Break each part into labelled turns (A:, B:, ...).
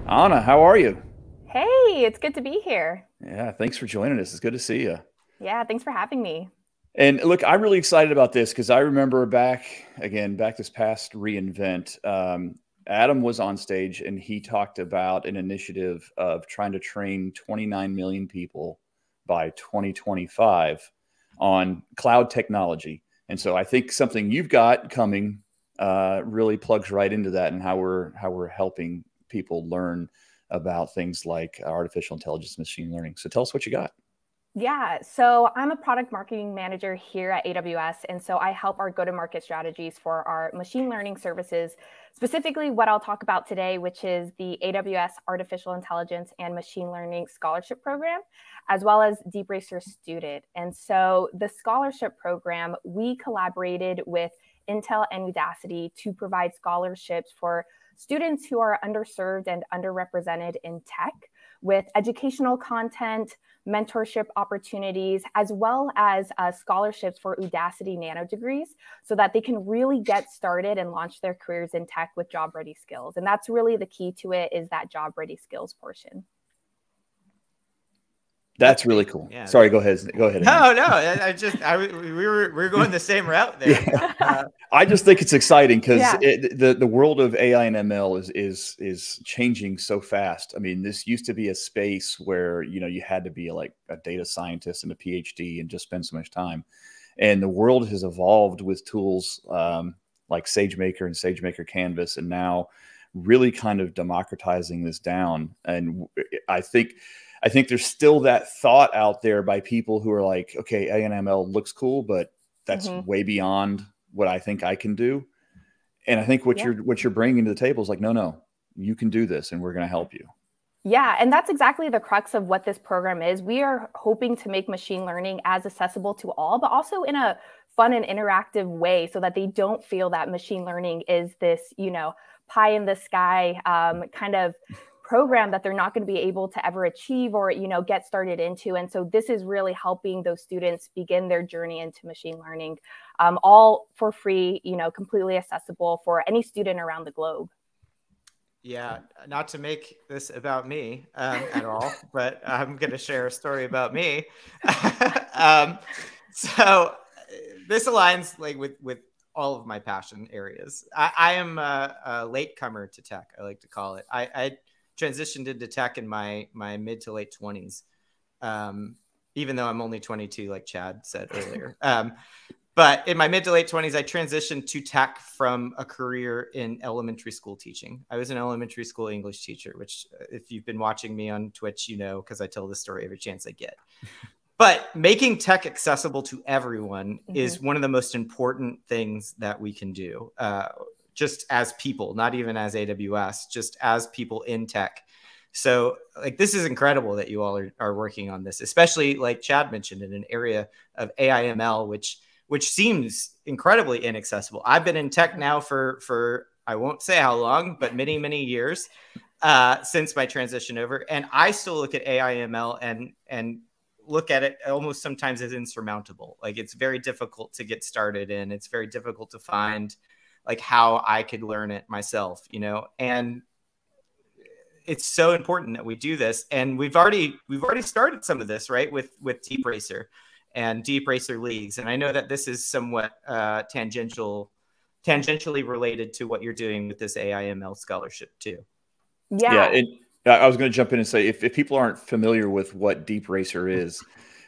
A: Anna, how are you?
B: Hey, it's good to be here.
A: Yeah, thanks for joining us. It's good to see you.
B: Yeah, thanks for having me.
A: And look, I'm really excited about this because I remember back this past reInvent, Adam was on stage and he talked about an initiative of trying to train 29 million people by 2025 on cloud technology. And so I think something you've got coming really plugs right into that and how we're helping people learn about things like artificial intelligence, machine learning. So tell us what you got.
B: Yeah, so I'm a product marketing manager here at AWS. And so I help our go-to-market strategies for our machine learning services, specifically what I'll talk about today, which is the AWS Artificial Intelligence and Machine Learning Scholarship Program, as well as DeepRacer Student. And so the scholarship program, we collaborated with Intel and Udacity to provide scholarships for students who are underserved and underrepresented in tech with educational content, mentorship opportunities, as well as scholarships for Udacity nano degrees so that they can really get started and launch their careers in tech with job ready skills. And that's really the key to it, is that job ready skills portion.
A: That's really cool.
C: Yeah.
A: Sorry, go ahead. Go ahead.
C: No, we were going the same route there.
A: Yeah. I just think it's exciting because
B: Yeah.
A: the world of AI and ML is changing so fast. I mean, this used to be a space where you had to be like a data scientist and a PhD and just spend so much time. And the world has evolved with tools like SageMaker and SageMaker Canvas, and now really kind of democratizing this down. And I think there's still that thought out there by people who are like, okay, A&ML looks cool, but that's way beyond what I think I can do. And I think what you're bringing to the table is like, no, you can do this, and we're going to help you.
B: Yeah, and that's exactly the crux of what this program is. We are hoping to make machine learning as accessible to all, but also in a fun and interactive way so that they don't feel that machine learning is this, pie in the sky kind of program that they're not going to be able to ever achieve or, get started into. And so this is really helping those students begin their journey into machine learning, all for free, completely accessible for any student around the globe.
C: Yeah, not to make this about me at all, but I'm going to share a story about me. So this aligns with all of my passion areas. I am a latecomer to tech, I like to call it. I transitioned into tech in my mid to late 20s, even though I'm only 22, like Chad said earlier. But in my mid to late 20s, I transitioned to tech from a career in elementary school teaching. I was an elementary school English teacher, which if you've been watching me on Twitch, because I tell this story every chance I get. But making tech accessible to everyone is one of the most important things that we can do. Just as people, not even as AWS, just as people in tech. So this is incredible that you all are working on this, especially like Chad mentioned, in an area of AI ML, which seems incredibly inaccessible. I've been in tech now for I won't say how long, but many, many years since my transition over. And I still look at AI ML and look at it almost sometimes as insurmountable. It's very difficult to get started in. It's very difficult to find how I could learn it myself, and it's so important that we do this. And we've already started some of this, right, with DeepRacer and DeepRacer leagues. And I know that this is somewhat tangentially related to what you're doing with this AI ML scholarship too.
B: Yeah.
A: I was going to jump in and say, if people aren't familiar with what DeepRacer is,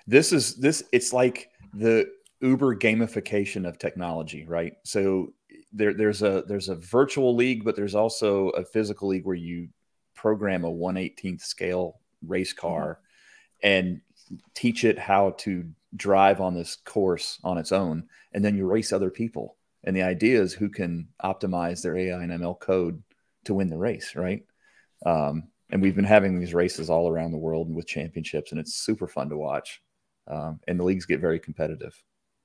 A: it's like the Uber gamification of technology, right? So there's a virtual league, but there's also a physical league where you program a 1/18th scale race car and teach it how to drive on this course on its own, and then you race other people. And the idea is who can optimize their AI and ML code to win the race, right? And we've been having these races all around the world and with championships, and it's super fun to watch. And the leagues get very competitive.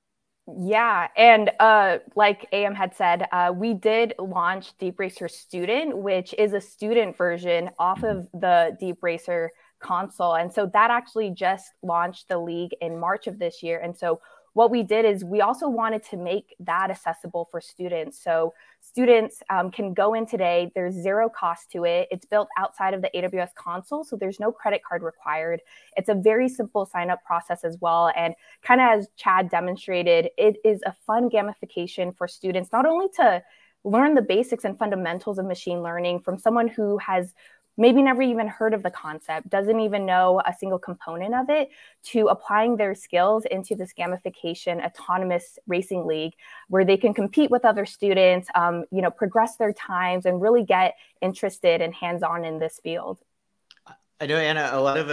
B: Yeah, and like AM had said, we did launch DeepRacer Student, which is a student version off of the DeepRacer console. And so that actually just launched the league in March of this year. And so what we did is we also wanted to make that accessible for students. So students can go in today. There's zero cost to it. It's built outside of the AWS console, so there's no credit card required. It's a very simple sign-up process as well. And kind of as Chad demonstrated, it is a fun gamification for students, not only to learn the basics and fundamentals of machine learning from someone who has maybe never even heard of the concept, doesn't even know a single component of it, to applying their skills into this gamification autonomous racing league where they can compete with other students, progress their times and really get interested and hands-on in this field.
C: I know, Anna, a lot of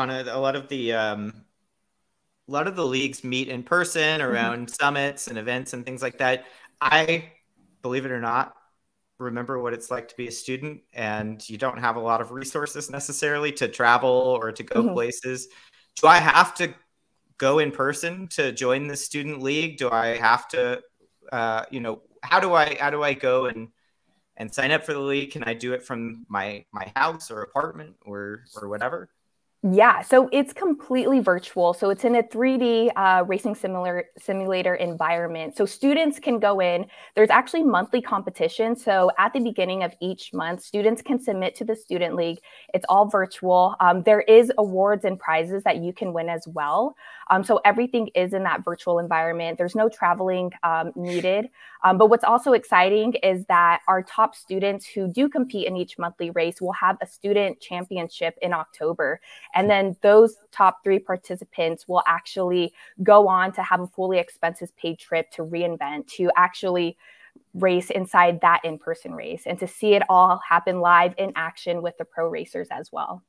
C: the leagues meet in person around summits and events and things like that. I, believe it or not, remember what it's like to be a student, and you don't have a lot of resources necessarily to travel or to go places. Do I have to go in person to join the student league? Do I have to, how do I go and sign up for the league? Can I do it from my house or apartment or whatever?
B: Yeah, so it's completely virtual. So it's in a 3D racing simulator environment. So students can go in. There's actually monthly competition. So at the beginning of each month, students can submit to the student league. It's all virtual. There is awards and prizes that you can win as well. So everything is in that virtual environment. There's no traveling needed. But what's also exciting is that our top students who do compete in each monthly race will have a student championship in October. And then those top 3 participants will actually go on to have a fully expenses paid trip to reInvent, to actually race inside that in-person race and to see it all happen live in action with the pro racers as well.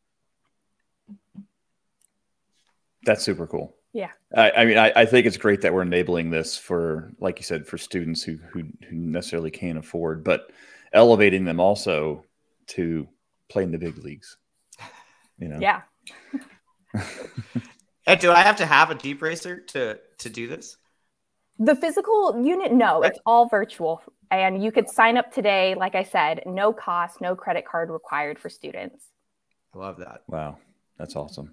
A: That's super cool.
B: Yeah.
A: I think it's great that we're enabling this for, like you said, for students who necessarily can't afford, but elevating them also to play in the big leagues.
B: Yeah.
C: And do I have to have a DeepRacer to do this?
B: The physical unit, no,
C: Right.
B: It's all virtual. And you could sign up today. Like I said, no cost, no credit card required for students.
C: I love that.
A: Wow. That's awesome.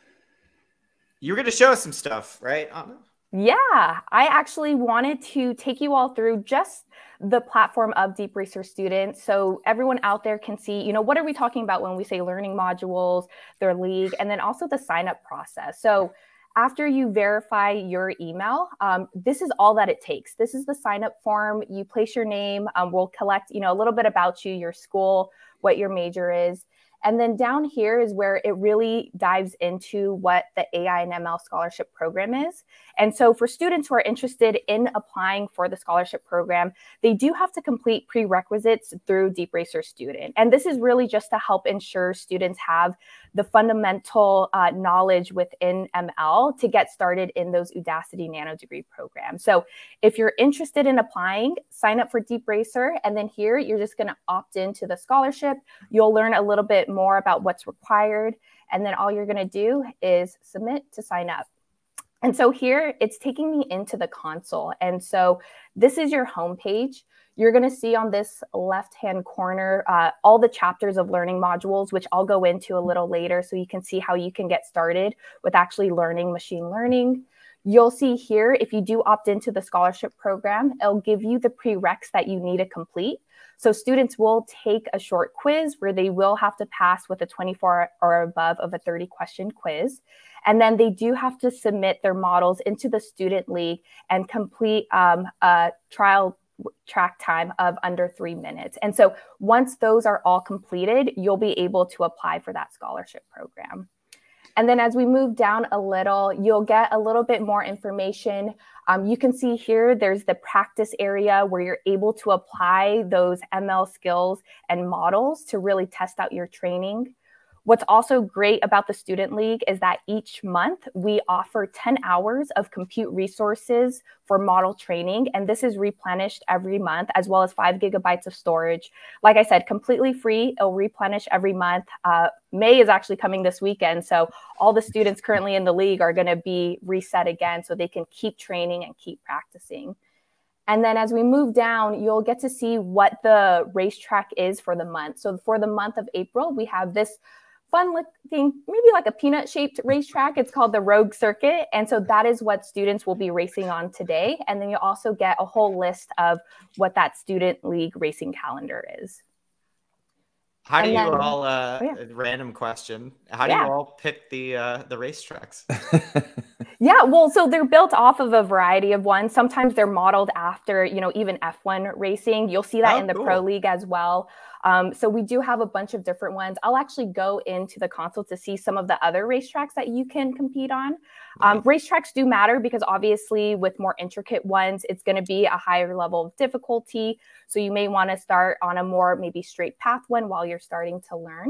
C: You were going to show us some stuff, right, Anna?
B: Yeah, I actually wanted to take you all through just the platform of DeepRacer Student, so everyone out there can see, what are we talking about when we say learning modules, their league, and then also the sign-up process. So after you verify your email, this is all that it takes. This is the sign-up form. You place your name. We'll collect, a little bit about you, your school, what your major is. And then down here is where it really dives into what the AI and ML Scholarship program is. And so for students who are interested in applying for the scholarship program, they do have to complete prerequisites through DeepRacer Student. And this is really just to help ensure students have the fundamental knowledge within ML to get started in those Udacity Nano Degree programs. So if you're interested in applying, sign up for DeepRacer. And then here, you're just going to opt into the scholarship. You'll learn a little bit more about what's required. And then all you're going to do is submit to sign up. And so here, it's taking me into the console. And so this is your homepage. You're going to see on this left-hand corner all the chapters of learning modules, which I'll go into a little later so you can see how you can get started with actually learning machine learning. You'll see here, if you do opt into the scholarship program, it'll give you the prereqs that you need to complete. So students will take a short quiz where they will have to pass with a 24 or above of a 30-question quiz. And then they do have to submit their models into the student league and complete a trial track time of under 3 minutes. And so once those are all completed, you'll be able to apply for that scholarship program. And then as we move down a little, you'll get a little bit more information. You can see here, there's the practice area where you're able to apply those ML skills and models to really test out your training. What's also great about the Student League is that each month we offer 10 hours of compute resources for model training, and this is replenished every month, as well as 5 gigabytes of storage. Like I said, completely free. It'll replenish every month. May is actually coming this weekend, so all the students currently in the league are going to be reset again so they can keep training and keep practicing. And then as we move down, you'll get to see what the racetrack is for the month. So for the month of April, we have this fun looking, maybe like a peanut shaped racetrack. It's called the Rogue Circuit. And so that is what students will be racing on today. And then you also get a whole list of what that student league racing calendar is.
C: How do you all, random question, how do you all pick the racetracks?
B: Yeah, well, so they're built off of a variety of ones. Sometimes they're modeled after, even F1 racing. You'll see that in the Pro League as well. So we do have a bunch of different ones. I'll actually go into the console to see some of the other racetracks that you can compete on. Racetracks do matter because obviously with more intricate ones, it's going to be a higher level of difficulty. So you may want to start on a more maybe straight path one while you're starting to learn.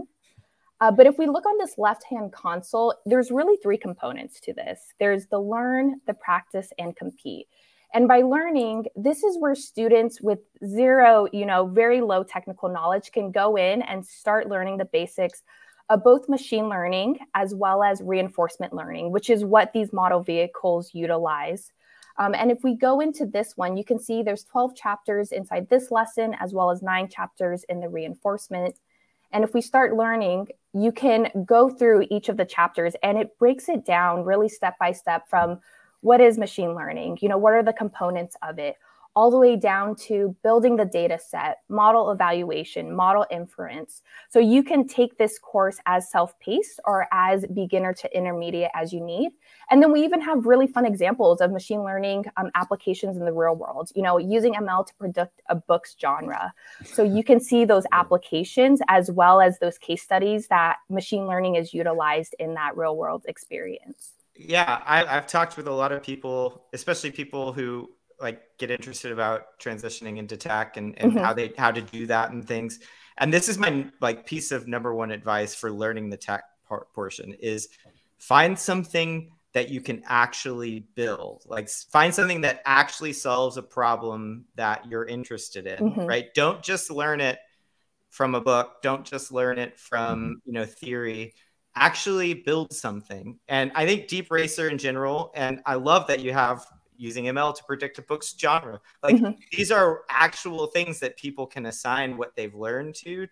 B: But if we look on this left-hand console, there's really three components to this. There's the learn, the practice, and compete. And by learning, this is where students with zero, very low technical knowledge can go in and start learning the basics of both machine learning as well as reinforcement learning, which is what these model vehicles utilize. And if we go into this one, you can see there's 12 chapters inside this lesson, as well as 9 chapters in the reinforcement. And if we start learning, you can go through each of the chapters and it breaks it down really step by step from what is machine learning, what are the components of it, all the way down to building the data set, model evaluation, model inference. So you can take this course as self-paced or as beginner to intermediate as you need. And then we even have really fun examples of machine learning applications in the real world, using ML to predict a book's genre. So you can see those applications as well as those case studies that machine learning is utilized in that real world experience.
C: Yeah, I've talked with a lot of people, especially people who get interested about transitioning into tech and how to do that and things. And this is my piece of #1 advice for learning the tech portion is find something that you can actually build. Find something that actually solves a problem that you're interested in, right? Don't just learn it from a book. Don't just learn it from, theory. Actually build something. And I think DeepRacer in general, and I love that you have using ML to predict a book's genre. These are actual things that people can assign what they've learned to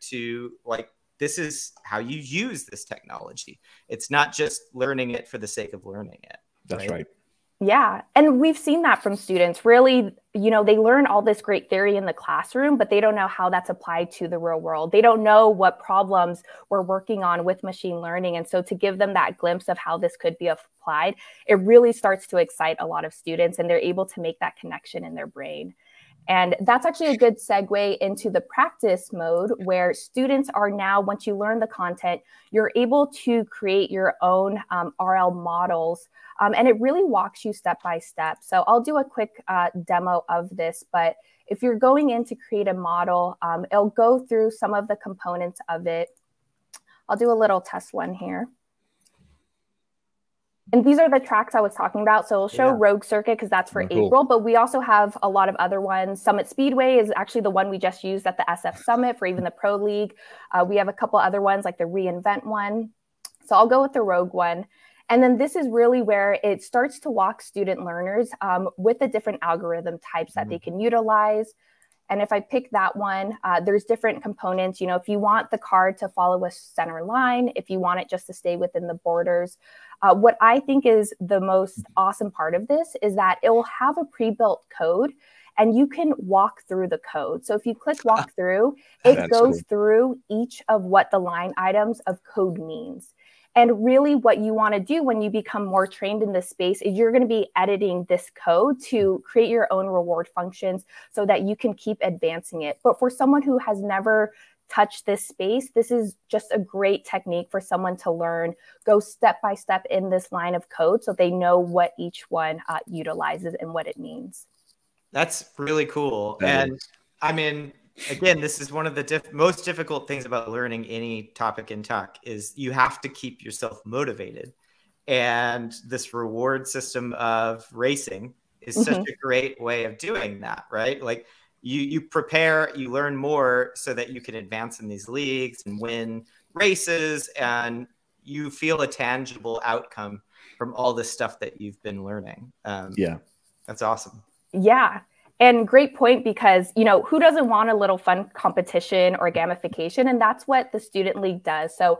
C: this is how you use this technology. It's not just learning it for the sake of learning it.
A: That's right.
B: Yeah. And we've seen that from students. Really, they learn all this great theory in the classroom, but they don't know how that's applied to the real world. They don't know what problems we're working on with machine learning. And so to give them that glimpse of how this could be applied, it really starts to excite a lot of students and they're able to make that connection in their brain. And that's actually a good segue into the practice mode where students are now, once you learn the content, you're able to create your own RL models. And it really walks you step by step. So I'll do a quick demo of this, but if you're going in to create a model, it'll go through some of the components of it. I'll do a little test one here. And these are the tracks I was talking about. So it'll show Rogue Circuit because that's for April, but we also have a lot of other ones. Summit Speedway is actually the one we just used at the SF Summit for even the Pro League. We have a couple other ones like the Reinvent one. So I'll go with the Rogue one. And then this is really where it starts to walk student learners with the different algorithm types that they can utilize. And if I pick that one, there's different components. If you want the card to follow a center line, if you want it just to stay within the borders. What I think is the most awesome part of this is that it will have a pre-built code and you can walk through the code. So if you click walk through, it goes through each of what the line items of code means. And really what you want to do when you become more trained in this space is you're going to be editing this code to create your own reward functions so that you can keep advancing it. But for someone who has never touched this space, this is just a great technique for someone to learn, go step by step in this line of code so they know what each one utilizes and what it means.
C: That's really cool. And I mean, again, this is one of the most difficult things about learning any topic in tech is you have to keep yourself motivated. And this reward system of racing is such a great way of doing that, right? You prepare, you learn more so that you can advance in these leagues and win races and you feel a tangible outcome from all this stuff that you've been learning. That's awesome.
B: Yeah. And great point, because, who doesn't want a little fun competition or gamification? And that's what the Student League does. So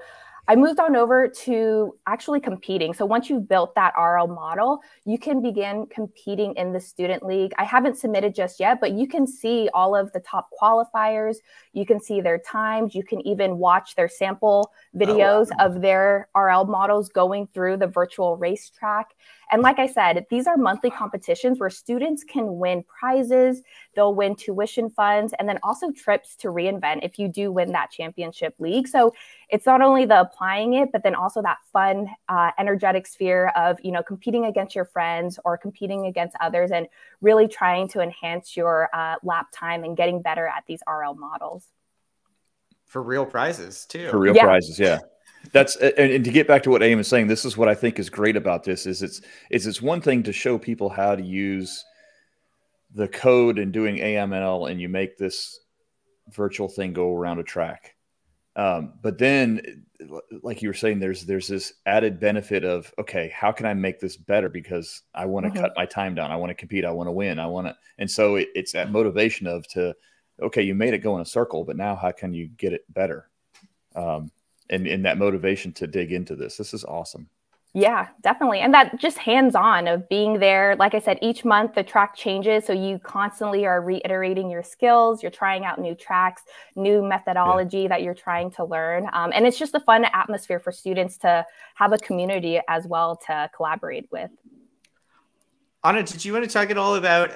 B: I moved on over to actually competing. So once you've built that RL model, you can begin competing in the student league. I haven't submitted just yet, but you can see all of the top qualifiers. You can see their times. You can even watch their sample videos of their RL models going through the virtual racetrack. And like I said, these are monthly competitions where students can win prizes, they'll win tuition funds, and then also trips to reInvent if you do win that championship league. So it's not only the applying it, but then also that fun, energetic sphere of, you know, competing against your friends or competing against others and really trying to enhance your lap time and getting better at these RL models.
C: For real prizes too.
A: For real prizes, yeah. That's and to get back to what Aim is saying, this is what I think is great about this is it's one thing to show people how to use the code and doing AML, and you make this virtual thing go around a track. But then, like you were saying, there's this added benefit of, okay, how can I make this better? Because I want to cut my time down. I want to compete. I want to win. And so it's that motivation of okay, you made it go in a circle, but now how can you get it better? And that motivation to dig into this. This is awesome.
B: Yeah, definitely. And that just hands-on of being there. Like I said, each month the track changes. So you constantly are reiterating your skills. You're trying out new tracks, new methodology that you're trying to learn. And it's just a fun atmosphere for students to have a community as well to collaborate with.
C: Anna, did you want to talk at all about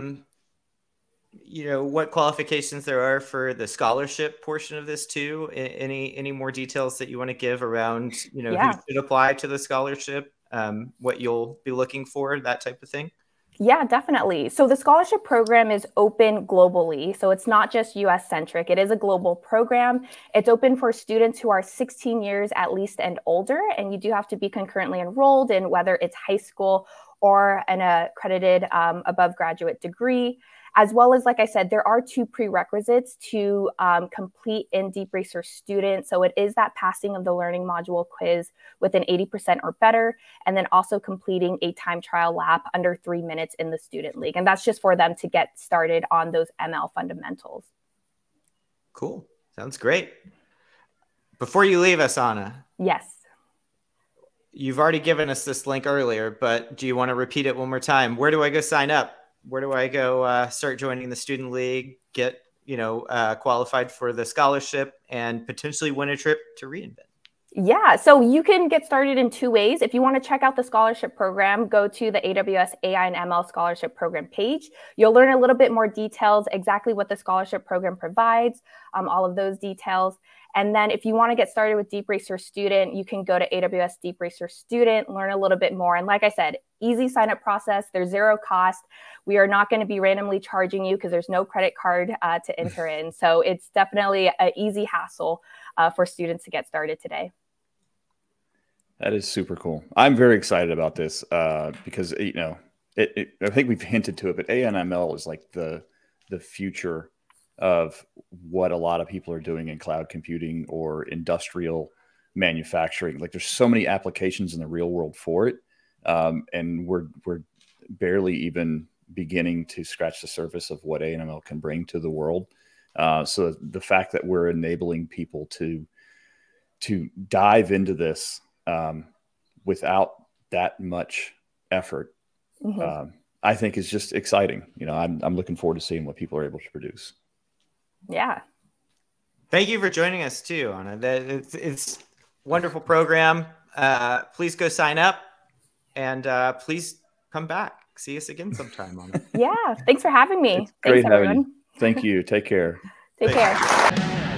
C: you know, what qualifications there are for the scholarship portion of this too? Any more details that you want to give around, you know, who should apply to the scholarship, what you'll be looking for, that type of thing?
B: Yeah, definitely. So the scholarship program is open globally. So it's not just US centric. It is a global program. It's open for students who are 16 years at least and older. And you do have to be concurrently enrolled in whether it's high school or an accredited above graduate degree. As well as, like I said, there are 2 prerequisites to complete in DeepRacer Student. So it is that passing of the learning module quiz with an 80% or better, and then also completing a time trial lap under 3 minutes in the student league. And that's just for them to get started on those ML fundamentals.
C: Cool. Sounds great. Before you leave us, Anna.
B: Yes.
C: You've already given us this link earlier, but do you want to repeat it one more time? Where do I go sign up? Where do I go start joining the student league, get, you know, qualified for the scholarship, and potentially win a trip to reInvent?
B: Yeah, so you can get started in 2 ways. If you want to check out the scholarship program, go to the AWS AI and ML Scholarship Program page. You'll learn a little bit more details, exactly what the scholarship program provides, all of those details. And then if you want to get started with DeepRacer Student, you can go to AWS DeepRacer Student, learn a little bit more. And like I said, easy sign-up process. There's 0 cost. We are not going to be randomly charging you because there's no credit card to enter in. So it's definitely an easy hassle for students to get started today.
A: That is super cool. I'm very excited about this because, you know, I think we've hinted to it, but ANML is like the future of what a lot of people are doing in cloud computing or industrial manufacturing. Like there's so many applications in the real world for it. And we're barely even beginning to scratch the surface of what ANML can bring to the world. So the fact that we're enabling people to dive into this without that much effort, I think is just exciting. You know, I'm looking forward to seeing what people are able to produce.
B: Yeah.
C: Thank you for joining us too, Anna. It's a wonderful program. Please go sign up and please come back. See us again sometime, Anna.
B: Yeah. Thanks for having me.
A: It's great having you. Thank you. Take care.
B: Take care.